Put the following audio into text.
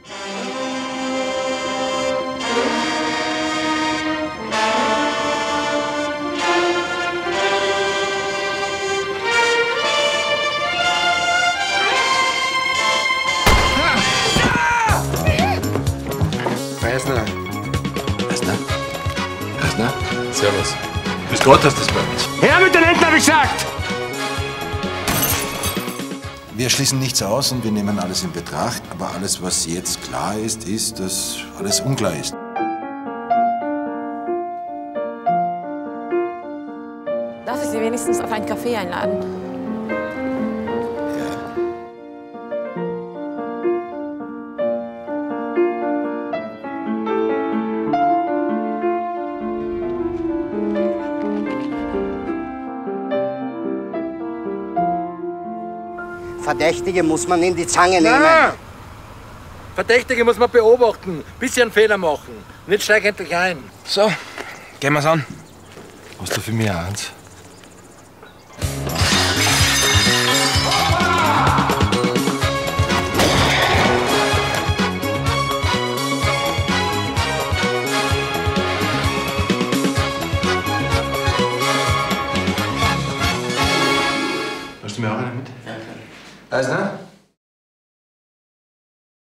Eisner. Eisner? Eisner? Servus. Bis Gott hast du das bei uns. Her mit den Händen, hab ich gesagt! Wir schließen nichts aus und wir nehmen alles in Betracht. Aber alles, was jetzt klar ist, ist, dass alles unklar ist. Darf ich Sie wenigstens auf einen Kaffee einladen? Verdächtige muss man in die Zange nehmen. Nein! Verdächtige muss man beobachten, bis sie einen Fehler machen. Nicht steig endlich ein. So, gehen wir's an. Hast du für mich eins? Hast du mir auch eine mit? Ja, klar. Eisner?